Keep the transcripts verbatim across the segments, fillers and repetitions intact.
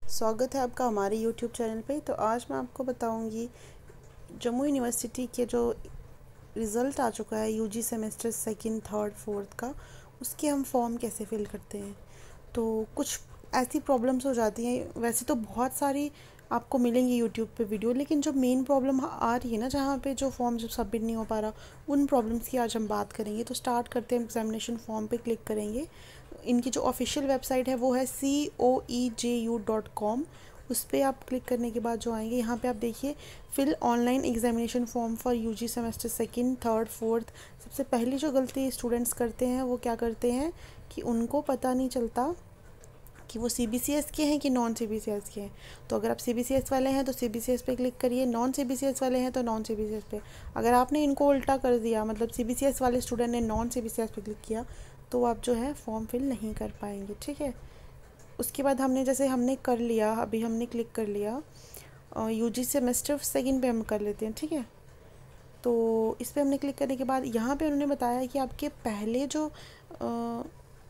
स्वागत है आपका हमारे यूट्यूब चैनल पे। तो आज मैं आपको बताऊंगी जम्मू यूनिवर्सिटी के जो रिज़ल्ट आ चुका है UG semester second third fourth का, उसके हम फॉर्म कैसे फिल करते हैं। तो कुछ ऐसी प्रॉब्लम्स हो जाती हैं, वैसे तो बहुत सारी आपको मिलेंगी यूट्यूब पे वीडियो, लेकिन जो मेन प्रॉब्लम आ रही है ना, जहाँ पे जो फॉर्म जब सबमिट नहीं हो पा रहा, उन प्रॉब्लम्स की आज हम बात करेंगे। तो स्टार्ट करते हैं, एग्जामिनेशन फॉर्म पे क्लिक करेंगे। इनकी जो ऑफिशियल वेबसाइट है वो है C O E J U dot com. उस पर आप क्लिक करने के बाद जो आएंगे, यहाँ पे आप देखिए fill online examination form for UG semester second third fourth. सबसे पहली जो गलती स्टूडेंट्स करते हैं वो क्या करते हैं कि उनको पता नहीं चलता कि वो सी बी सी एस के हैं कि non C B C S के हैं। तो अगर आप सी बी सी एस वाले हैं तो सी बी सी एस पे क्लिक करिए, non C B C S वाले हैं तो non C B C S पे। अगर आपने इनको उल्टा कर दिया, मतलब सी बी सी एस वाले स्टूडेंट ने non C B C S पे क्लिक किया, तो आप जो है फॉर्म फिल नहीं कर पाएंगे। ठीक है। उसके बाद हमने जैसे हमने कर लिया, अभी हमने क्लिक कर लिया यू जी सेमेस्टर सेकेंड पे हम कर लेते हैं। ठीक है। तो इस पर हमने क्लिक करने के बाद यहाँ पे उन्होंने बताया कि आपके पहले जो आ,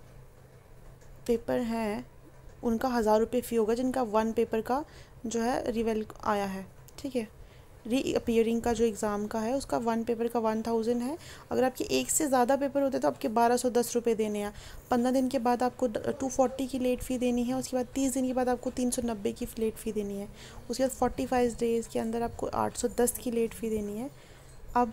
पेपर हैं उनका हज़ार रुपये फ़ी होगा, जिनका वन पेपर का जो है रिवेल आया है। ठीक है। री अपीयरिंग का जो एग्ज़ाम का है उसका वन पेपर का वन थाउजेंड है। अगर आपके एक से ज़्यादा पेपर होते तो आपके बारह सौ दस रुपये देने हैं। पंद्रह दिन के बाद आपको टू फोर्टी की लेट फ़ी देनी है। उसके बाद तीस दिन के बाद आपको तीन सौ नब्बे की लेट फ़ी देनी है। उसके बाद फोर्टी फाइव डेज़ के अंदर आपको आठ सौ दस की लेट फ़ी देनी है। अब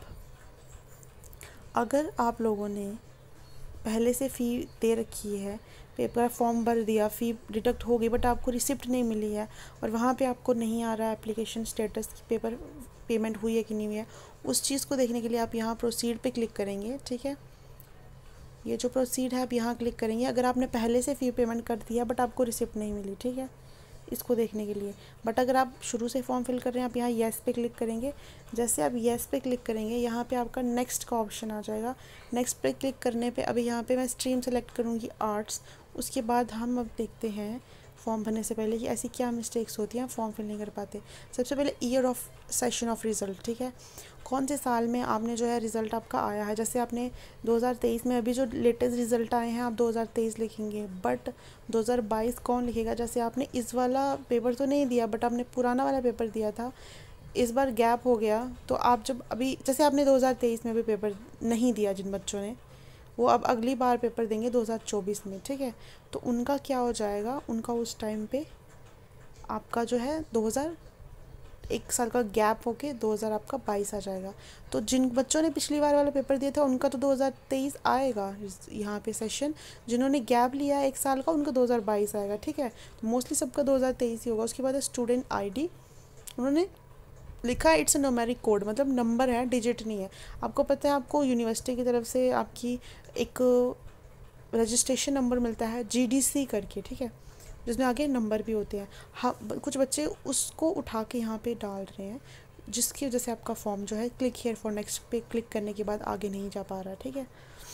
अगर आप लोगों ने पहले से फ़ी दे रखी है, पेपर फॉर्म भर दिया, फ़ी डिडक्ट हो गई, बट आपको रिसिप्ट नहीं मिली है और वहाँ पे आपको नहीं आ रहा है एप्लीकेशन स्टेटस की पेपर पेमेंट हुई है कि नहीं हुई है, उस चीज़ को देखने के लिए आप यहाँ प्रोसीड पे क्लिक करेंगे। ठीक है। ये जो प्रोसीड है आप यहाँ क्लिक करेंगे। अगर आपने पहले से फ़ी पेमेंट कर दिया बट आपको रिसिप्ट नहीं मिली, ठीक है, इसको देखने के लिए। बट अगर आप शुरू से फॉर्म फिल कर रहे हैं, आप यहाँ येस पे क्लिक करेंगे। जैसे आप येस पे क्लिक करेंगे, यहाँ पे आपका नेक्स्ट का ऑप्शन आ जाएगा। नेक्स्ट पे क्लिक करने पे अभी यहाँ पे मैं स्ट्रीम सेलेक्ट करूँगी आर्ट्स। उसके बाद हम अब देखते हैं फॉर्म भरने से पहले कि ऐसी क्या मिस्टेक्स होती हैं, फॉर्म फिल नहीं कर पाते। सबसे पहले year of session of result. ठीक है। कौन से साल में आपने जो है रिज़ल्ट आपका आया है। जैसे आपने दो हज़ार तेईस में अभी जो लेटेस्ट रिज़ल्ट आए हैं आप दो हज़ार तेईस लिखेंगे, बट दो हज़ार बाईस कौन लिखेगा। जैसे आपने इस वाला पेपर तो नहीं दिया बट आपने पुराना वाला पेपर दिया था, इस बार गैप हो गया, तो आप जब अभी जैसे आपने दो हज़ार तेईस में भी पेपर नहीं दिया जिन बच्चों ने, वो अब अगली बार पेपर देंगे दो हज़ार चौबीस में। ठीक है। तो उनका क्या हो जाएगा, उनका उस टाइम पे आपका जो है दो हज़ार एक साल का गैप होके दो हज़ार आपका बाईस आ जाएगा। तो जिन बच्चों ने पिछली बार वाला पेपर दिया था उनका तो दो हज़ार तेईस आएगा यहाँ पे सेशन। जिन्होंने गैप लिया है एक साल का उनका दो हज़ार बाईस आएगा। ठीक है। तो मोस्टली सबका दो हज़ार तेईस ही होगा। उसके बाद स्टूडेंट आईडी उन्होंने लिखा है इट्स अ न्यूमेरिक कोड, मतलब नंबर है, डिजिट नहीं है। आपको पता है आपको यूनिवर्सिटी की तरफ से आपकी एक रजिस्ट्रेशन नंबर मिलता है जी डी सी करके। ठीक है। जिसमें आगे नंबर भी होते हैं। हाँ, कुछ बच्चे उसको उठा के यहाँ पे डाल रहे हैं, जिसकी वजह से आपका फॉर्म जो है क्लिक हियर फॉर नेक्स्ट पे क्लिक करने के बाद आगे नहीं जा पा रहा। ठीक है।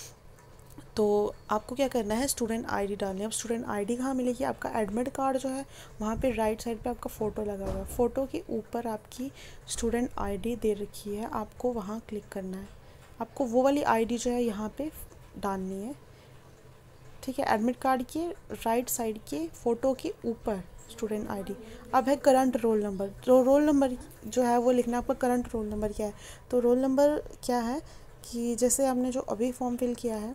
तो आपको क्या करना है, स्टूडेंट आईडी डालनी है। अब स्टूडेंट आईडी कहाँ मिलेगी, आपका एडमिट कार्ड जो है वहाँ पे राइट साइड पे आपका फ़ोटो लगा हुआ है, फ़ोटो के ऊपर आपकी स्टूडेंट आईडी दे रखी है, आपको वहाँ क्लिक करना है। आपको वो वाली आईडी जो है यहाँ पे डालनी है। ठीक है। एडमिट कार्ड के राइट साइड के फ़ोटो के ऊपर स्टूडेंट आईडी। अब है करंट रोल नंबर। तो रोल नंबर जो है वो लिखना, आपका करंट रोल नंबर क्या है। तो रोल नंबर क्या है कि जैसे आपने जो अभी फॉर्म फिल किया है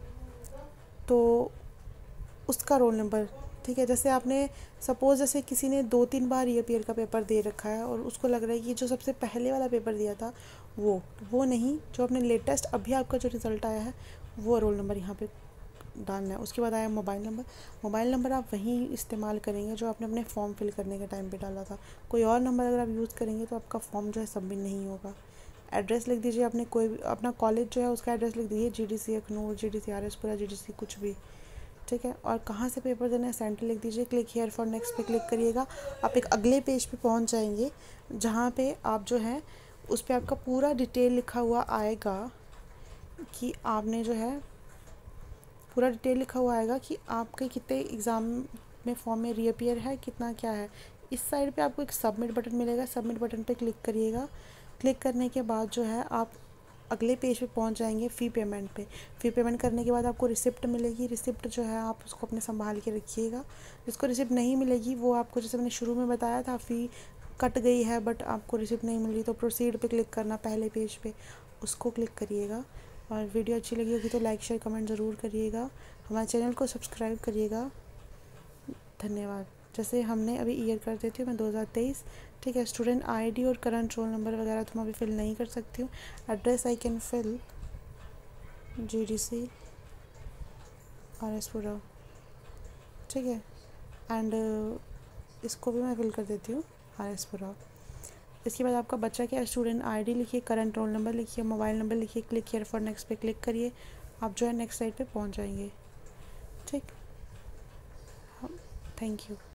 तो उसका रोल नंबर। ठीक है। जैसे आपने सपोज़ जैसे किसी ने दो तीन बार रीअपीयर का पेपर दे रखा है और उसको लग रहा है कि जो सबसे पहले वाला पेपर दिया था वो वो नहीं, जो आपने लेटेस्ट अभी आपका जो रिज़ल्ट आया है वो रोल नंबर यहाँ पे डालना है। उसके बाद आया मोबाइल नंबर। मोबाइल नंबर आप वहीं इस्तेमाल करेंगे जो आपने अपने फॉर्म फिल करने के टाइम पे डाला था। कोई और नंबर अगर आप यूज़ करेंगे तो आपका फॉर्म जो है सबमिट नहीं होगा। एड्रेस लिख दीजिए, आपने कोई भी अपना कॉलेज जो है उसका एड्रेस लिख दीजिए, G D C Akhnoor, G D C R S Pura, G D सी कुछ भी। ठीक है। और कहाँ से पेपर देना है, सेंटर लिख दीजिए। क्लिक हियर फॉर नेक्स्ट पे क्लिक करिएगा। आप एक अगले पेज पे पहुँच जाएंगे जहाँ पे आप जो है उस पर आपका पूरा डिटेल लिखा हुआ आएगा कि आपने जो है पूरा डिटेल लिखा हुआ आएगा कि आपके कितने एग्ज़ाम में फॉर्म में रीअपीयर है, कितना क्या है। इस साइड पे आपको एक सबमिट बटन मिलेगा, सबमिट बटन पे क्लिक करिएगा। क्लिक करने के बाद जो है आप अगले पेज पे पहुंच जाएंगे फ़ी पेमेंट पे। फ़ी पेमेंट करने के बाद आपको रिसिप्ट मिलेगी। रिसिप्ट जो है आप उसको अपने संभाल के रखिएगा। जिसको रिसिप्ट नहीं मिलेगी वो आपको, जैसे मैंने शुरू में बताया था, फ़ी कट गई है बट आपको रिसिप्ट नहीं मिल रही, तो प्रोसीड पे क्लिक करना, पहले पेज पे उसको क्लिक करिएगा। और वीडियो अच्छी लगी होगी तो लाइक शेयर कमेंट ज़रूर करिएगा। हमारे चैनल को सब्सक्राइब करिएगा। धन्यवाद। जैसे हमने अभी ईयर कर देती हूँ मैं दो हज़ार तेईस, ठीक है। स्टूडेंट आईडी और करंट रोल नंबर वगैरह तो मैं अभी फिल नहीं कर सकती हूँ। Address I can fill G D C R S Pura, ठीक है। एंड इसको भी मैं फिल कर देती हूँ आर एस पुरा। इसके बाद आपका बच्चा क्या, स्टूडेंट आईडी लिखिए, करंट रोल नंबर लिखिए, मोबाइल नंबर लिखिए, क्लिक हियर फॉर नेक्स्ट पे क्लिक करिए। आप जो है नेक्स्ट साइड पे पहुँच जाएंगे, ठीक। Thank you.